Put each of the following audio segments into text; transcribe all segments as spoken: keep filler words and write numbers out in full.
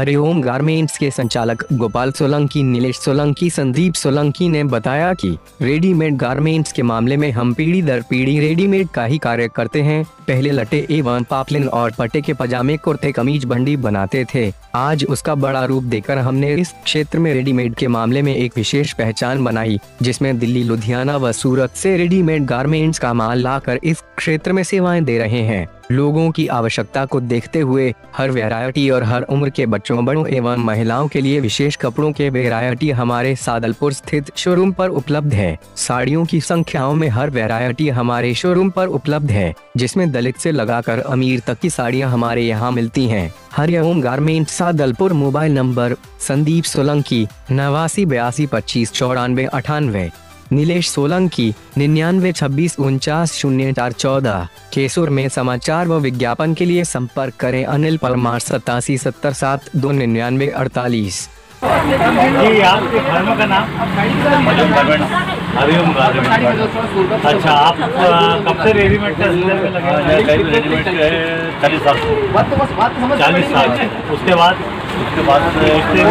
Hariom garments के संचालक गोपाल सोलंकी, नीलेश सोलंकी, संदीप सोलंकी ने बताया कि रेडीमेड गारमेंट्स के मामले में हम पीढ़ी दर पीढ़ी रेडीमेड का ही कार्य करते हैं। पहले लटे एवं पापलिन और पट्टे के पजामे, कुर्ते, कमीज, बंडी बनाते थे। आज उसका बड़ा रूप देकर हमने इस क्षेत्र में रेडीमेड के मामले में एक विशेष पहचान बनाई, जिसमें दिल्ली, लुधियाना व सूरत से रेडीमेड गारमेंट्स का माल लाकर इस क्षेत्र में सेवाएं दे रहे हैं। लोगों की आवश्यकता को देखते हुए हर वैरायटी और हर उम्र के बच्चों, बड़ों एवं महिलाओं के लिए विशेष कपड़ों के वैरायटी हमारे सादलपुर स्थित शोरूम पर उपलब्ध है। साड़ियों की संख्याओं में हर वैरायटी हमारे शोरूम पर उपलब्ध है, जिसमें दलित से लगाकर अमीर तक की साड़ियां हमारे यहाँ मिलती हैं। Hariom garment, Sadalpur. Mobile number Sandeep Solanki नवासी बयासी पच्चीस चौरानवे अठानवे, नीलेश सोलंकी निन्यानवे छब्बीस उनचास शून्य चार चौदह। केसुर में समाचार व विज्ञापन के लिए संपर्क करें अनिल परमार सतासी सत्तर सात दो निन्यानवे अड़तालीस। जी, आपके फर्म का नाम? हरिओम गारमेंट। अच्छा, आप कब से रेडीमेड का सिलसिले में लगे हैं? रेडीमेड है चालीस साल से। चालीस साल से। उसके बाद उसके बाद अगली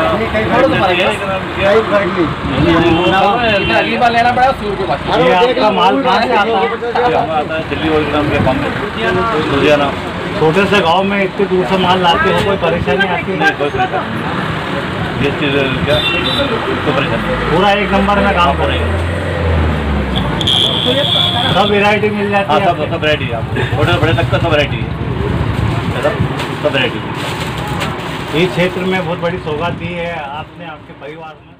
बार लेना पड़ा। ये आपका माल कहाँ से आता है? दिल्ली वोल्ग्राम के बॉम्बे, लुधियाना। छोटे से गांव में इतनी दूर से माल लाते हो, कोई परेशानी आती है? कोई परेशानी ये चीज़ क्या कोई परेशानी। पूरा एक नंबर में काम करेगा। सब वैरायटी मिल जाती है? सब सब वैरायटी है, आपको छोटे बड़े तक का सब वैरायटी है, सब सब वैरायटी। इस क्षेत्र में बहुत बड़ी सौगात दी है आपने आपके परिवार में।